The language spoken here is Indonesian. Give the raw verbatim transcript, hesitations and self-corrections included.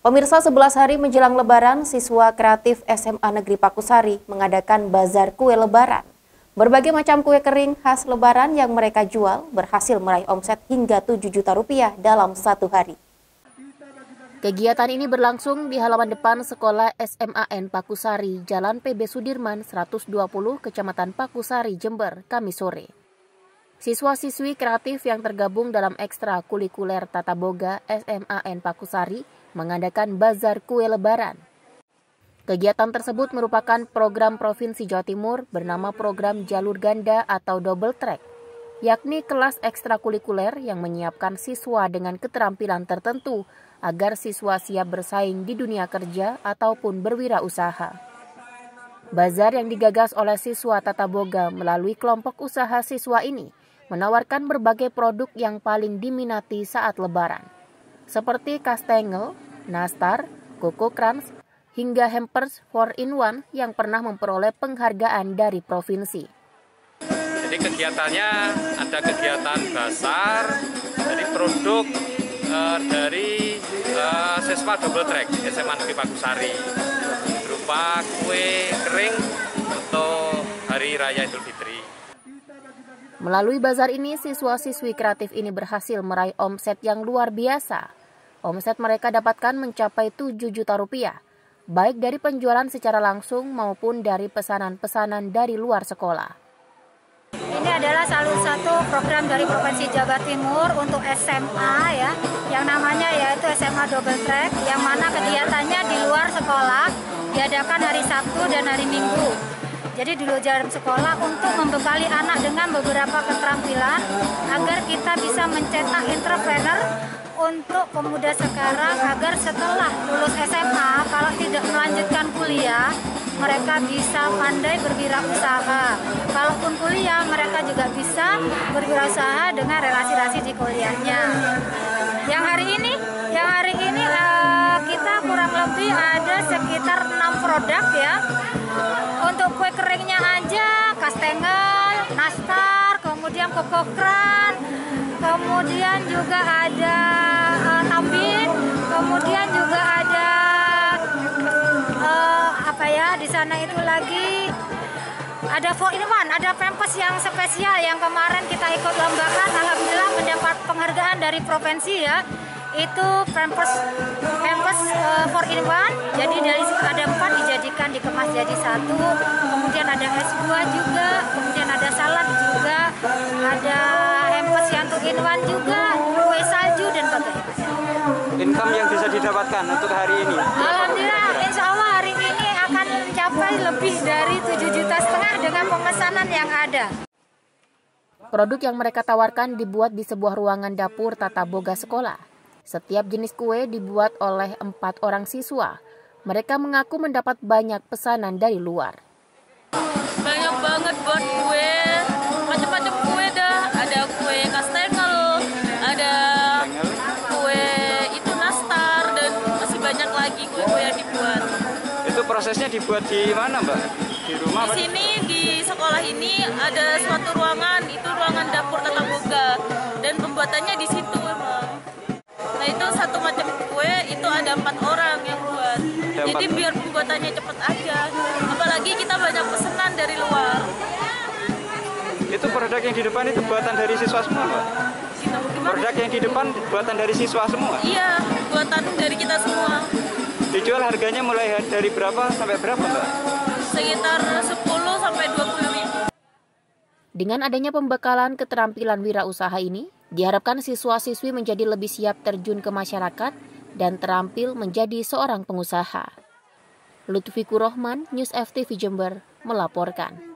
Pemirsa, sebelas hari menjelang Lebaran, siswa kreatif S M A Negeri Pakusari mengadakan bazar kue Lebaran. Berbagai macam kue kering khas Lebaran yang mereka jual berhasil meraih omset hingga tujuh juta rupiah dalam satu hari. Kegiatan ini berlangsung di halaman depan sekolah S M A N Pakusari, Jalan P B Sudirman seratus dua puluh, Kecamatan Pakusari, Jember, Kamis sore. Siswa-siswi kreatif yang tergabung dalam ekstra kulikuler Tata Boga S M A N Pakusari mengadakan bazar kue Lebaran. Kegiatan tersebut merupakan program Provinsi Jawa Timur bernama Program Jalur Ganda atau Double Track, yakni kelas ekstrakurikuler yang menyiapkan siswa dengan keterampilan tertentu agar siswa siap bersaing di dunia kerja ataupun berwirausaha. Bazar yang digagas oleh siswa Tata Boga melalui kelompok usaha siswa ini menawarkan berbagai produk yang paling diminati saat Lebaran, seperti kastengel, nastar, koko crunch, hingga hampers four in one yang pernah memperoleh penghargaan dari provinsi. Jadi kegiatannya ada kegiatan bazar dari produk uh, dari uh, siswa double track S M A Negeri Pakusari berupa kue kering untuk Hari Raya Idul Fitri. Melalui bazar ini, siswa-siswi kreatif ini berhasil meraih omset yang luar biasa. Omset mereka dapatkan mencapai tujuh juta rupiah, baik dari penjualan secara langsung maupun dari pesanan-pesanan dari luar sekolah. Ini adalah salah satu program dari Provinsi Jawa Timur untuk S M A ya, yang namanya yaitu S M A Double Track, yang mana kegiatannya di luar sekolah diadakan hari Sabtu dan hari Minggu. Jadi di luar sekolah untuk membekali anak dengan beberapa keterampilan agar kita bisa mencetak entrepreneur untuk pemuda sekarang agar setelah lulus S M A kalau tidak melanjutkan kuliah mereka bisa pandai berwirausaha. Kalaupun kuliah mereka juga bisa berwirausaha dengan relasi-relasi di kuliahnya. Yang hari ini, yang hari ini uh, kita kurang lebih ada sekitar enam produk ya. Untuk kue keringnya aja, kastengel, nastar, kemudian koko crunch, kemudian juga ada uh, tambin, kemudian juga ada uh, apa ya di sana itu lagi ada four in one, ada pampers yang spesial yang kemarin kita ikut lombakan, alhamdulillah mendapat penghargaan dari provinsi ya. Itu pampers pampers uh, four in one, jadi dari ada empat dijadikan dikemas jadi satu, kemudian ada es buah juga, kemudian ada salad juga, ada pampers yang two in one juga, kue salju dan sebagainya. Income yang bisa didapatkan untuk hari ini? Alhamdulillah, insya Allah hari ini akan mencapai lebih dari tujuh juta setengah dengan pemesanan yang ada. Produk yang mereka tawarkan dibuat di sebuah ruangan dapur Tata Boga sekolah. Setiap jenis kue dibuat oleh empat orang siswa. Mereka mengaku mendapat banyak pesanan dari luar. Banyak banget buat kue, macam-macam kue dah. Ada kue kastengel, ada kue itu nastar, dan masih banyak lagi kue-kue yang dibuat. Itu prosesnya dibuat di mana, Mbak? Di rumah? Di sini, di sekolah ini ada suatu ruangan, itu ruangan dapur Tata Boga, dan pembuatannya di situ emang. Nah itu satu macam kue itu ada empat orang yang buat, ada jadi empat. Biar pembuatannya cepet aja. Apalagi kita banyak pesanan dari luar. Itu produk yang di depan itu buatan dari siswa semua, Mbak? Produk yang di depan buatan dari siswa semua? Iya, buatan dari kita semua. Dijual harganya mulai dari berapa sampai berapa, Mbak? Sekitar sepuluh sampai dua puluh ribu. Dengan adanya pembekalan keterampilan wirausaha ini, diharapkan siswa-siswi menjadi lebih siap terjun ke masyarakat dan terampil menjadi seorang pengusaha. Lutfi Kurohman, News F T V Jember, melaporkan.